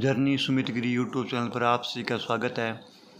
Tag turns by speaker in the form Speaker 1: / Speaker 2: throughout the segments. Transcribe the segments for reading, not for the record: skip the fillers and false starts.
Speaker 1: Journey Sumit Giri YouTube channel पर आप सभी का स्वागत है।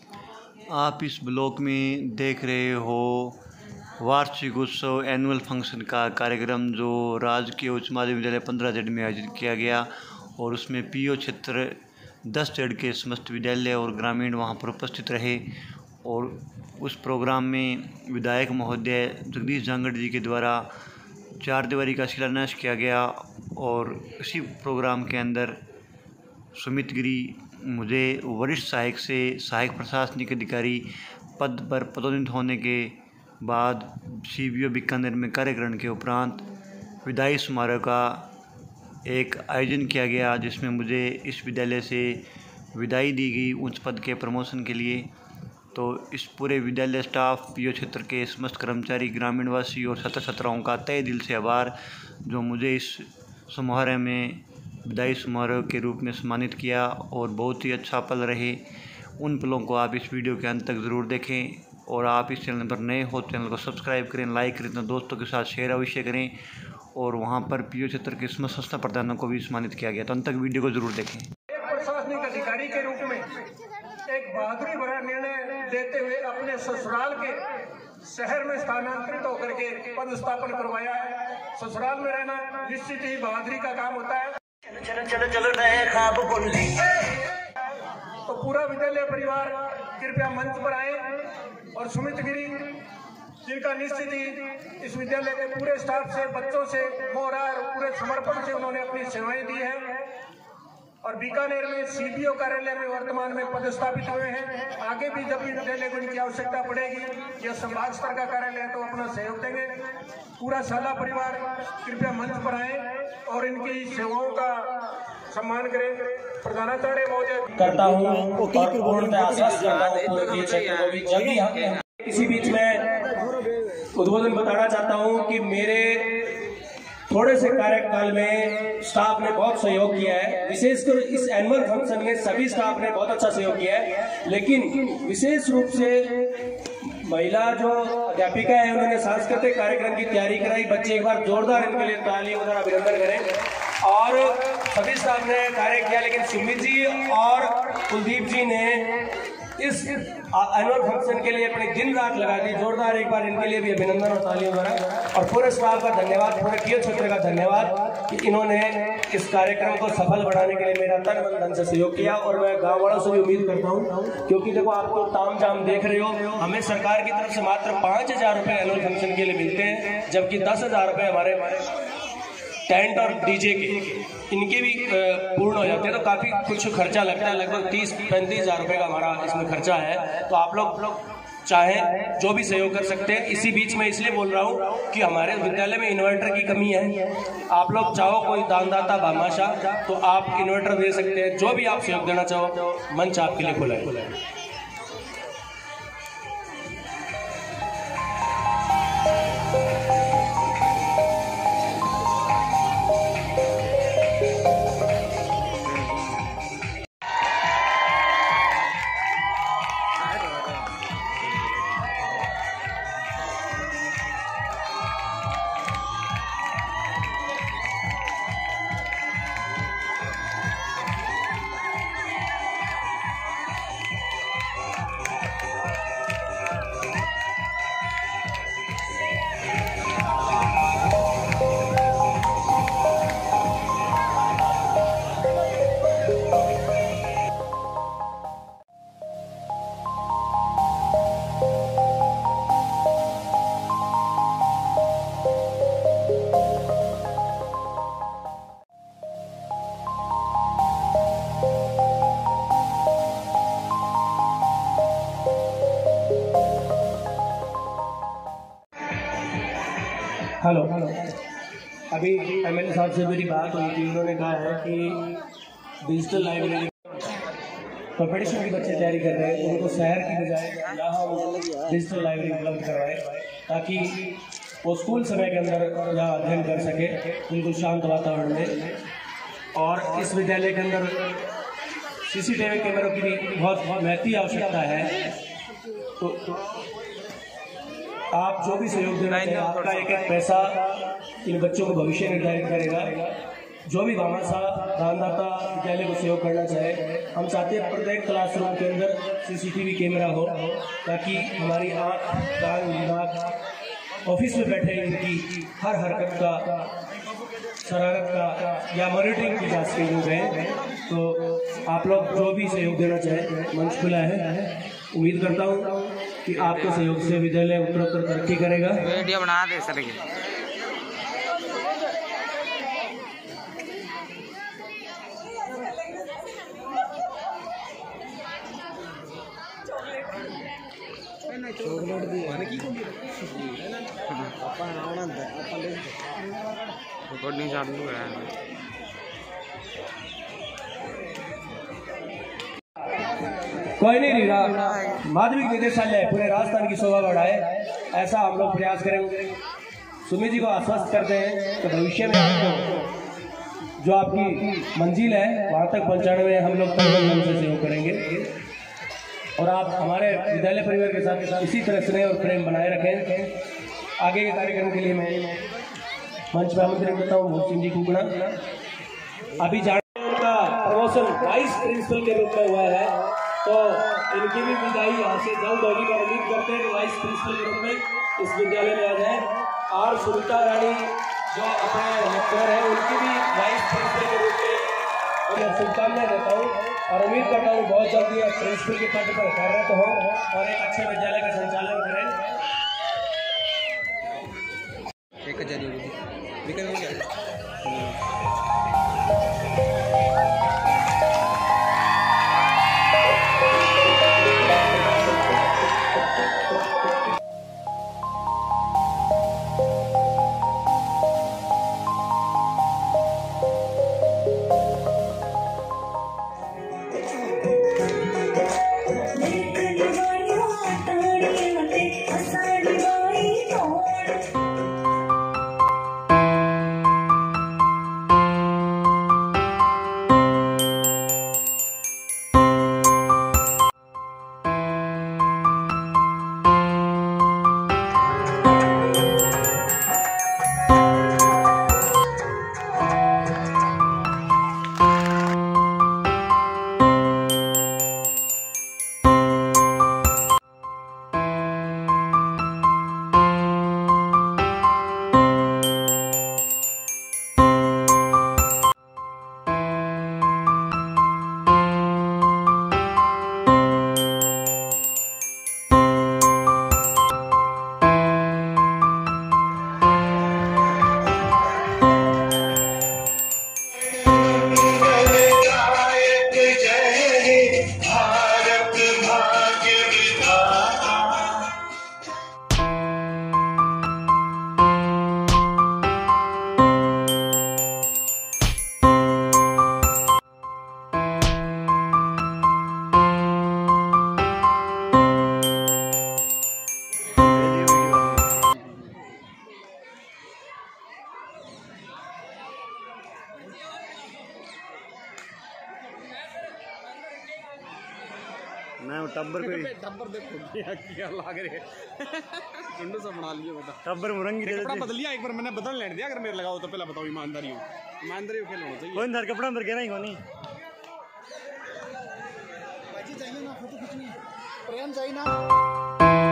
Speaker 1: आप इस ब्लॉग में देख रहे हो वार्षिक उत्सव एनुअल फंक्शन का कार्यक्रम जो राजकीय उच्च माध्यमिक विद्यालय 15Z में आयोजित किया गया और उसमें पीओ क्षेत्र 10Z के समस्त विद्यालय और ग्रामीण वहां पर उपस्थित रहे। और उस प्रोग्राम में विधायक महोदय जगदीश झांगड़ जी के द्वारा चारदीवारी का शिलान्यास किया गया और इसी प्रोग्राम के अंदर सुमित गिरी मुझे वरिष्ठ सहायक से सहायक प्रशासनिक अधिकारी पद पर पदोन्नत होने के बाद CBO बीकानेर में कार्य करने के उपरांत विदाई समारोह का एक आयोजन किया गया, जिसमें मुझे इस विद्यालय से विदाई दी गई उच्च पद के प्रमोशन के लिए। तो इस पूरे विद्यालय स्टाफ, पीओ क्षेत्र के समस्त कर्मचारी, ग्रामीणवासी और छात्र छात्राओं का तहे दिल से आभार, जो मुझे इस समारोह में विदाई समारोह के रूप में सम्मानित किया और बहुत ही अच्छा पल रहे। उन पलों को आप इस वीडियो के अंत तक ज़रूर देखें और आप इस चैनल पर नए हो चैनल को सब्सक्राइब करें, लाइक करें, तो दोस्तों के साथ शेयर अवश्य करें। और वहां पर पीओ क्षेत्र के समस्त संस्था प्रधानों को भी सम्मानित किया गया, तो अंत तक वीडियो को जरूर देखें।
Speaker 2: एक प्रशासनिक अधिकारी के रूप में एक बहादुरी भरा निर्णय देते हुए अपने ससुराल के शहर में स्थानांतरित होकर के पदस्थापन करवाया है। ससुराल में रहना निश्चित ही बहादुरी का काम होता है।
Speaker 3: चलो चलो चलो नए ख्वाब बुलंदी।
Speaker 2: तो पूरा विद्यालय परिवार कृपया मंच पर आए और सुमित गिरी जिनका निश्चित ही इस विद्यालय के पूरे स्टाफ से, बच्चों से मोह रहा है, पूरे समर्पण से उन्होंने अपनी सेवाएं दी हैं और बीकानेर में CBO कार्यालय में वर्तमान में पदस्थापित हुए हैं। आगे भी जब भी विद्यालय को इनकी आवश्यकता पड़ेगी, यह संभाग स्तर का कार्यालय है तो अपना सहयोग देंगे। पूरा शाला परिवार कृपया मंच पर आए और इनकी सेवाओं का सम्मान करें। प्रधानाचार्य महोदय
Speaker 4: करता हूँ और पूर्णतः आश्वस्त करता हूँ कि जब भी इसी बीच में उद्बोधन बताना चाहता हूँ कि मेरे थोड़े से कार्यकाल में स्टाफ ने बहुत सहयोग किया है। विशेषकर इस एनुअल फंक्शन में सभी स्टाफ ने बहुत अच्छा सहयोग किया है, लेकिन विशेष रूप से महिला जो अध्यापिका है उन्होंने सांस्कृतिक कार्यक्रम की तैयारी कराई। बच्चे एक बार जोरदार इनके लिए ताली और अभिनंदन करें। और सभी स्टाफ ने कार्य किया, लेकिन सुमित जी और कुलदीप जी ने इस एनुअल फंक्शन के लिए अपनी दिन रात लगा दी। जोरदार एक बार इनके लिए भी अभिनंदन और तालियों द्वारा। और पूरे स्टाफ का धन्यवाद, पूरे पीओ क्षेत्र का धन्यवाद कि इन्होंने इस कार्यक्रम को सफल बनाने के लिए मेरा तन मन धन से सहयोग किया। और मैं गाँव वालों से भी उम्मीद करता हूँ, क्योंकि देखो आप तो ताम झाम देख रहे हो, हमें सरकार की तरफ से मात्र 5,000 रुपये एनुअल फंक्शन के लिए मिलते हैं, जबकि 10,000 रुपये हमारे टेंट और डीजे के इनके भी पूर्ण हो जाते हैं। तो काफी कुछ खर्चा लगता है, लगभग 30-35 हज़ार रुपये का हमारा इसमें खर्चा है। तो आप लोग चाहें जो भी सहयोग कर सकते हैं। इसी बीच में इसलिए बोल रहा हूँ कि हमारे विद्यालय में इन्वर्टर की कमी है। आप लोग चाहो कोई दानदाता भामाशाह तो आप इन्वर्टर दे सकते हैं। जो भी आप सहयोग देना चाहो, मंच आपके लिए खुला है। हेलो, अभी MLA साहब से मेरी बात हुई थी। उन्होंने कहा है कि डिजिटल लाइब्रेरी कॉम्पिटिशन की बच्चे तैयारी कर रहे हैं, उनको शहर की बजाय यहाँ डिजिटल लाइब्रेरी उपलब्ध करवाए, ताकि वो स्कूल समय के अंदर यहाँ अध्ययन कर सके बिल्कुल शांत वातावरण में। और इस विद्यालय के अंदर CCTV कैमरों की भी बहुत महती आवश्यकता है। तो आप जो भी सहयोग देना चाहिए, आपका एक एक पैसा इन बच्चों को भविष्य निर्धारित करेगा। जो भी भामाशाह दानदाता विद्यालय को सहयोग करना चाहे। हम चाहते हैं प्रत्येक क्लासरूम के अंदर CCTV कैमरा हो, ताकि हमारी आँख, कान, नाक ऑफिस में बैठे इनकी हर हरकत का, शरारत का या मॉनिटरिंग की जांच की गए। तो आप लोग जो भी सहयोग देना चाहें, मंच खुला है। उम्मीद करता हूँ कि आपके सहयोग से विद्यालय उत्तरोत्तर तरक्की करेगा।
Speaker 5: वीडियो बना दे सर। चॉकलेट दी रिकॉर्डिंग चालू है।
Speaker 4: कोई नहीं रहा, माध्यमिक निदेशालय पूरे राजस्थान की शोभा बढ़ाए, ऐसा हम लोग प्रयास करेंगे। सुमित जी को आश्वस्त करते हैं कि भविष्य में आपको जो आपकी मंजिल है वहाँ तक पहुँचाने में हम लोग तन से सहयोग करेंगे, और आप हमारे विद्यालय परिवार के साथ इसी तरह स्नेह और प्रेम बनाए रखें। आगे के कार्यक्रम के लिए मैं मंच पर आमंत्रण करता हूँ भोज सिंह जी कुकड़ा। अभी जाने उनका प्रमोशन वाइस प्रिंसिपल के रूप में हुआ है, तो इनकी भी विदाई यहाँ से जल्द होगी। और उम्मीद करते हैं कि वाइस प्रिंसिपल के रूप में इस विद्यालय में आ जाए। और सुनीता रानी जो अपने लेक्चरर है, उनकी भी वाइस प्रिंसिपल के रूप में उन्हें शुभकामनाएं देता हूँ, और उम्मीद करता हूँ बहुत जल्दी प्रिंसिपल के पद पर कार्यरत हो और एक अच्छे विद्यालय का संचालन करें।
Speaker 1: मैं टब्बर को
Speaker 5: टब्बर देखो क्या लाग रहे कुंडू से बना लियो बेटा।
Speaker 1: टब्बर मुरंगी दे
Speaker 5: कपड़ा बदल लिया एक बार, मैंने बदल लेने दिया। अगर मेरे लगाओ तो पहले बताओ ईमानदारी हो, ईमानदारी खेल होना चाहिए।
Speaker 1: कोई अंदर कपड़ा अंदर कहना ही कोनी
Speaker 5: चाहिए ना, फोटो खींचनी प्रेम चाहिए ना।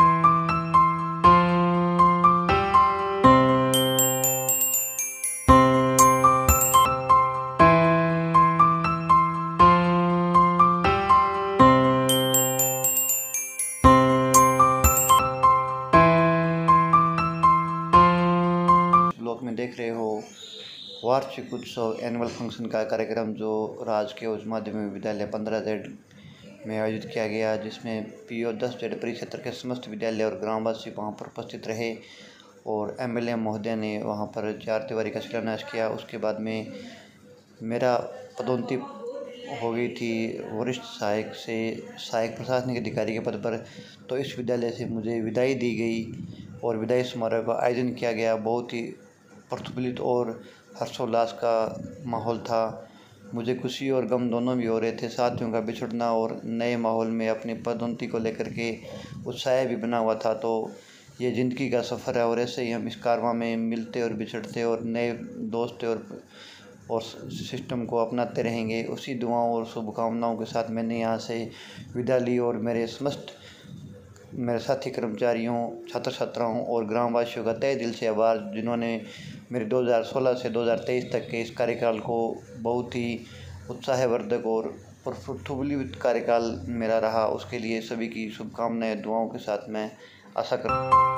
Speaker 1: में देख रहे हो वार्षिक उत्सव एनुअल फंक्शन का कार्यक्रम जो राजकीय उच्च माध्यमिक विद्यालय 15Z में आयोजित किया गया, जिसमें PO 10Z परिक्षेत्र के समस्त विद्यालय और ग्रामवासी वहां पर उपस्थित रहे और MLA महोदय ने वहां पर 4 दीवारी का शिलान्यास किया। उसके बाद में मेरा पदोन्नति हो गई थी वरिष्ठ सहायक से सहायक प्रशासनिक अधिकारी के पद पर, तो इस विद्यालय से मुझे विदाई दी गई और विदाई समारोह का आयोजन किया गया। बहुत ही प्रफुल्लित और हर्षोल्लास का माहौल था। मुझे खुशी और गम दोनों भी हो रहे थे। साथियों का बिछड़ना और नए माहौल में अपनी पदोन्नति को लेकर के उत्साह भी बना हुआ था। तो ये ज़िंदगी का सफ़र है और ऐसे ही हम इस कारवां में मिलते और बिछड़ते और नए दोस्त और सिस्टम को अपनाते रहेंगे। उसी दुआओं और शुभकामनाओं के साथ मैंने यहाँ से विदा ली और मेरे साथी कर्मचारियों, छात्र छात्राओं और ग्रामवासियों का तहे दिल से आभार, जिन्होंने मेरे 2016 से 2023 तक के इस कार्यकाल को बहुत ही उत्साहवर्धक और प्रफुल्लित कार्यकाल मेरा रहा। उसके लिए सभी की शुभकामनाएं, दुआओं के साथ मैं आशा करता हूँ।